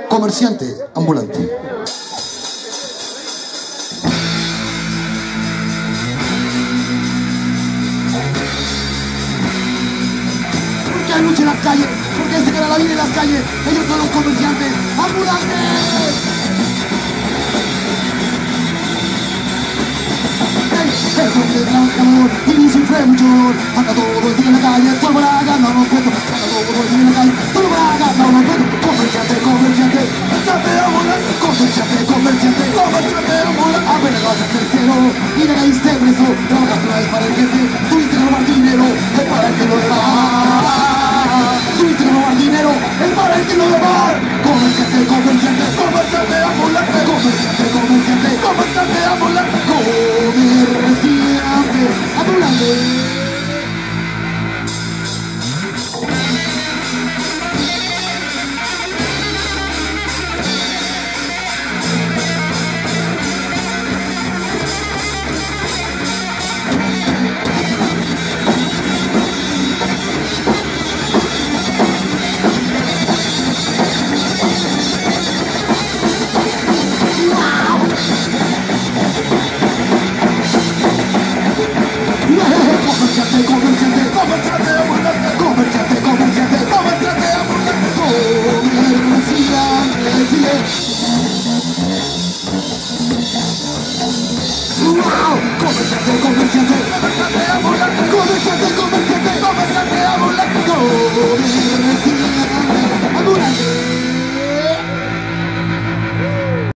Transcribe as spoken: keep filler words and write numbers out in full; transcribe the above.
comerciante ambulante. Porque hay lucha en las calles, porque se queda la vida en las calles. Ellos son los comerciantes ambulantes. El hombre trabajador y sufre mucho dolor. Anda todo el día en la calle, todo para ganar unos cuentos. Anda todo el día en la calle, todo para ganar unos cuentos. Comerciante, comerciante, comerciante ambulante. Comerciante, comerciante, comerciante ambulante. Apenas vas al tercero y le caíste preso. Trabajaste una vez para el jefe, tuviste que robar dinero, es para el que lo deba. Tuviste que robar dinero, es para el que lo deba. Comerciante, comerciante, comerciante ambulante. Comerciante, comerciante, comerciante ambulante. Comerciante ambulante. Comerciante, comerciante, comerciante, comerciante, comerciante,